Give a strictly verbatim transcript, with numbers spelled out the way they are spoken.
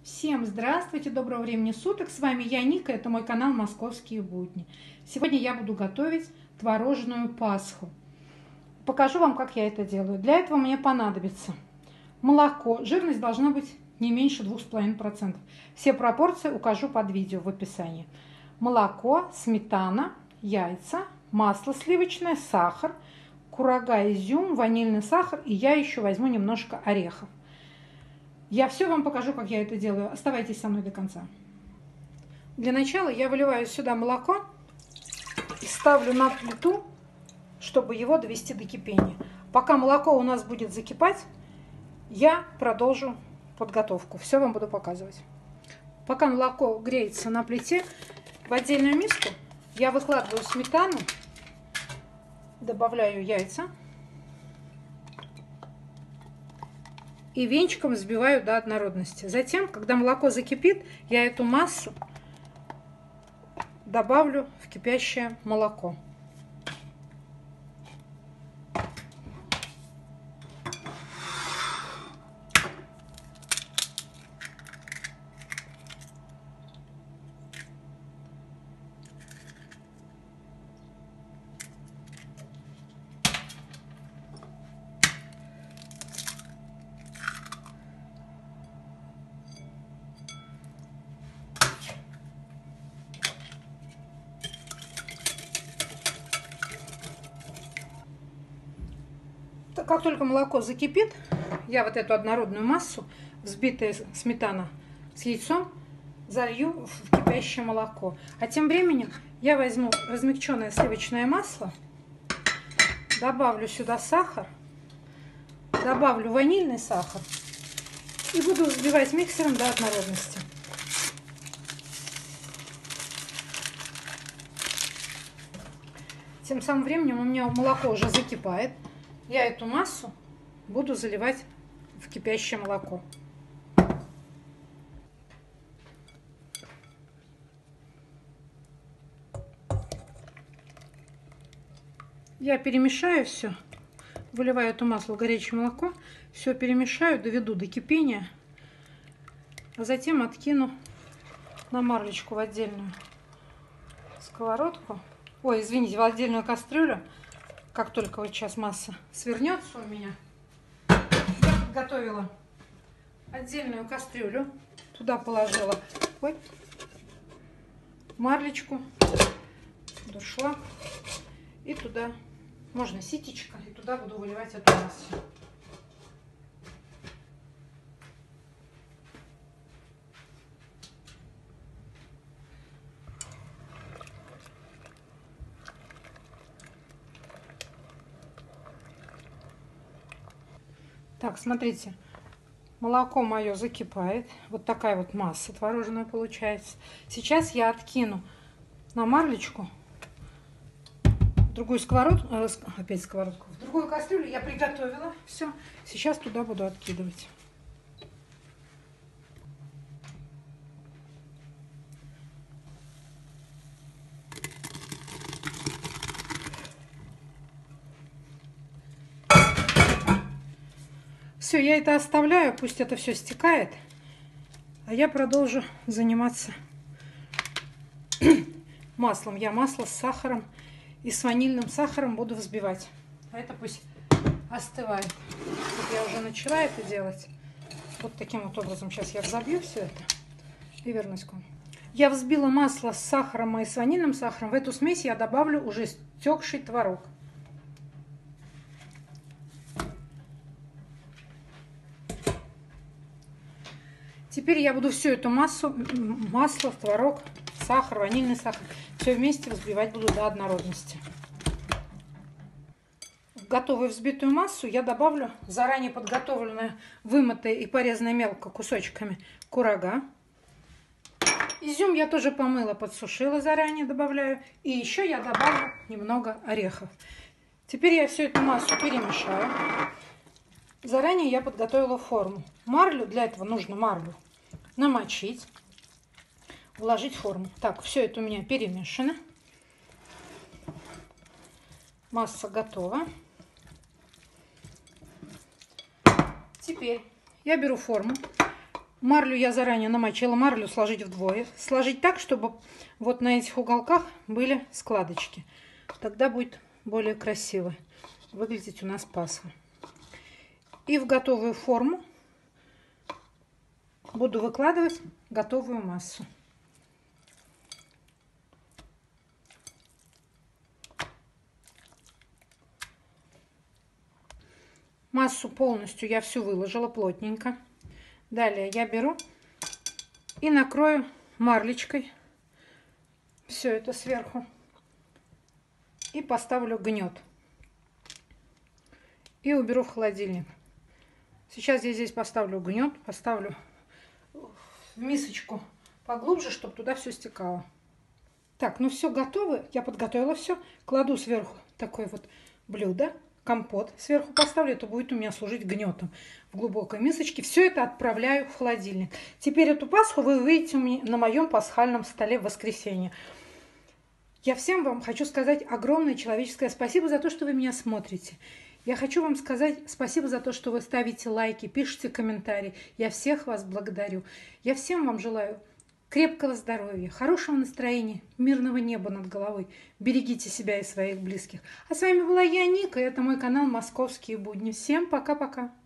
Всем здравствуйте, доброго времени суток. С вами я, Ника, это мой канал «Московские будни». Сегодня я буду готовить творожную пасху. Покажу вам, как я это делаю. Для этого мне понадобится молоко. Жирность должна быть не меньше двух с половиной процентов. Все пропорции укажу под видео в описании. Молоко, сметана, яйца, масло сливочное, сахар, курага, изюм, ванильный сахар, и я еще возьму немножко орехов. Я все вам покажу, как я это делаю. Оставайтесь со мной до конца. Для начала я выливаю сюда молоко и ставлю на плиту, чтобы его довести до кипения. Пока молоко у нас будет закипать, я продолжу подготовку. Все вам буду показывать. Пока молоко греется на плите, в отдельную миску я выкладываю сметану, добавляю яйца и венчиком взбиваю до однородности. Затем, когда молоко закипит, я эту массу добавлю в кипящее молоко. Как только молоко закипит, я вот эту однородную массу, взбитая сметана с яйцом, залью в кипящее молоко. А тем временем я возьму размягченное сливочное масло, добавлю сюда сахар, добавлю ванильный сахар и буду взбивать миксером до однородности. Тем самым временем у меня молоко уже закипает. Я эту массу буду заливать в кипящее молоко. Я перемешаю все, выливаю эту масло в горячее молоко, все перемешаю, доведу до кипения, а затем откину на марлечку в отдельную сковородку, ой, извините, в отдельную кастрюлю. Как только вот сейчас масса свернется у меня, я подготовила отдельную кастрюлю, туда положила ой, марлечку, дошла, и туда, можно ситечко, и туда буду выливать эту массу. Так, смотрите, молоко мое закипает. Вот такая вот масса творожная получается. Сейчас я откину на марлечку в другую сковородку, э, опять сковородку, в другую кастрюлю я приготовила. Все, сейчас туда буду откидывать. Все, я это оставляю, пусть это все стекает, а я продолжу заниматься маслом. Я масло с сахаром и с ванильным сахаром буду взбивать. А это пусть остывает. Вот я уже начала это делать. Вот таким вот образом. Сейчас я взобью все это и вернусь к вам. Я взбила масло с сахаром и с ванильным сахаром. В эту смесь я добавлю уже стекший творог. Теперь я буду всю эту массу, масло, творог, сахар, ванильный сахар, все вместе взбивать буду до однородности. В готовую взбитую массу я добавлю заранее подготовленное, вымытое и порезанное мелко кусочками курага. Изюм я тоже помыла, подсушила заранее, добавляю. И еще я добавлю немного орехов. Теперь я всю эту массу перемешаю. Заранее я подготовила форму. Марлю, для этого нужно марлю намочить, вложить в форму. Так, все это у меня перемешано. Масса готова. Теперь я беру форму, Марлю я заранее намочила. Марлю сложить вдвое. Сложить так, чтобы вот на этих уголках были складочки. Тогда будет более красиво выглядеть у нас пасха. И в готовую форму буду выкладывать готовую массу. Массу полностью я всю выложила плотненько. Далее я беру и накрою марлечкой все это сверху. И поставлю гнет. И уберу в холодильник. Сейчас я здесь поставлю гнет, поставлю в мисочку поглубже, чтобы туда все стекало. Так, ну все готово. Я подготовила все. Кладу сверху такое вот блюдо. Компот сверху поставлю, это будет у меня служить гнетом в глубокой мисочке. Все это отправляю в холодильник. Теперь эту пасху вы увидите у меня на моем пасхальном столе в воскресенье. Я всем вам хочу сказать огромное человеческое спасибо за то, что вы меня смотрите. Я хочу вам сказать спасибо за то, что вы ставите лайки, пишите комментарии. Я всех вас благодарю. Я всем вам желаю крепкого здоровья, хорошего настроения, мирного неба над головой. Берегите себя и своих близких. А с вами была я, Ника, и это мой канал «Московские будни». Всем пока-пока.